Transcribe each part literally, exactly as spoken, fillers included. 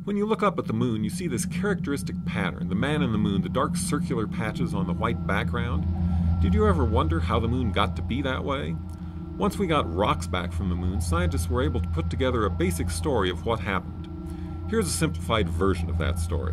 When you look up at the moon, you see this characteristic pattern, the man in the moon, the dark circular patches on the white background. Did you ever wonder how the moon got to be that way? Once we got rocks back from the moon, scientists were able to put together a basic story of what happened. Here's a simplified version of that story.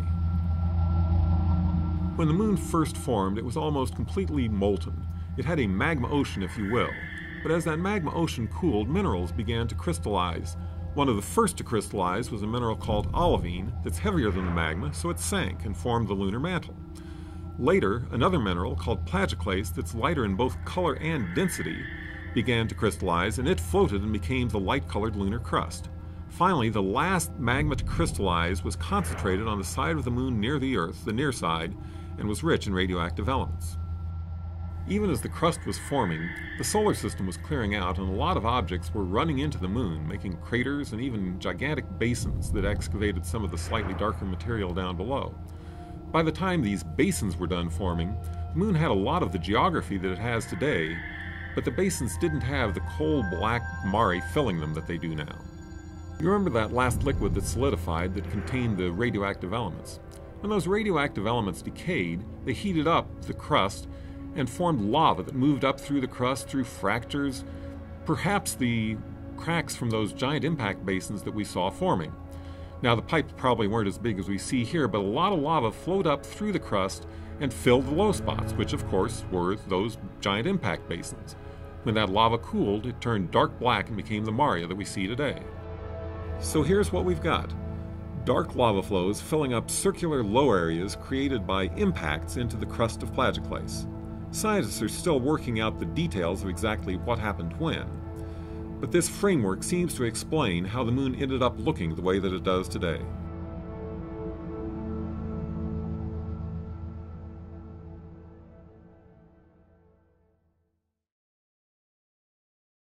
When the moon first formed, it was almost completely molten. It had a magma ocean, if you will. But as that magma ocean cooled, minerals began to crystallize. One of the first to crystallize was a mineral called olivine that's heavier than the magma, so it sank and formed the lunar mantle. Later, another mineral called plagioclase that's lighter in both color and density began to crystallize, and it floated and became the light-colored lunar crust. Finally, the last magma to crystallize was concentrated on the side of the moon near the Earth, the near side, and was rich in radioactive elements. Even as the crust was forming, the solar system was clearing out and a lot of objects were running into the moon, making craters and even gigantic basins that excavated some of the slightly darker material down below. By the time these basins were done forming, the moon had a lot of the geography that it has today, but the basins didn't have the cold black mare filling them that they do now. You remember that last liquid that solidified that contained the radioactive elements? When those radioactive elements decayed, they heated up the crust and formed lava that moved up through the crust through fractures, perhaps the cracks from those giant impact basins that we saw forming. Now, the pipes probably weren't as big as we see here, but a lot of lava flowed up through the crust and filled the low spots, which of course were those giant impact basins. When that lava cooled, it turned dark black and became the maria that we see today. So here's what we've got. Dark lava flows filling up circular low areas created by impacts into the crust of plagioclase. Scientists are still working out the details of exactly what happened when, but this framework seems to explain how the moon ended up looking the way that it does today.